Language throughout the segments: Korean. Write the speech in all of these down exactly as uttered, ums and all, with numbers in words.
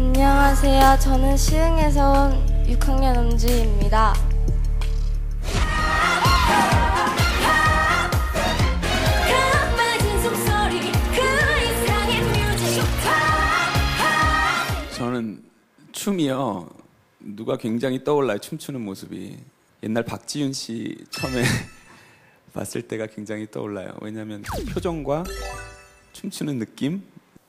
안녕하세요. 저는 시흥에서 온 육 학년 엄지입니다. 저는 춤이요. 누가 굉장히 떠올라요. 춤추는 모습이. 옛날 박지윤 씨 처음에 봤을 때가 굉장히 떠올라요. 왜냐하면 그 표정과 춤추는 느낌.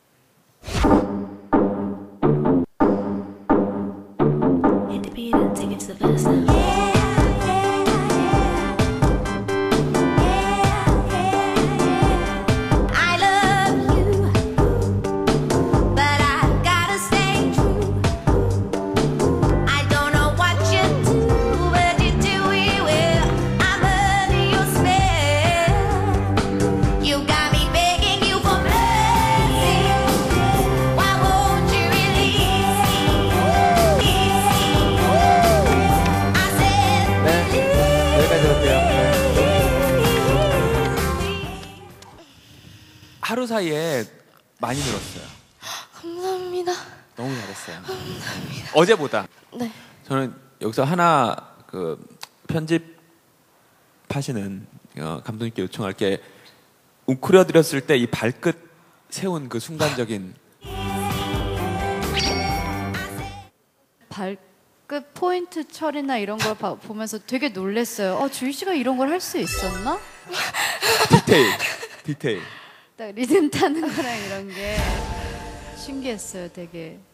하루 사이에 많이 늘었어요. 감사합니다. 너무 잘했어요. 감사합니다. 어제보다. 네. 저는 여기서 하나 그 편집하시는 어, 감독님께 요청할 게 웅크려드렸을 때 이 발끝 세운 그 순간적인 발끝 포인트 처리나 이런 걸 봐, 보면서 되게 놀랐어요. 어, 주희 씨가 이런 걸 할 수 있었나? 디테일, 디테일. 딱 리듬 타는 거랑 이런 게 신기했어요, 되게.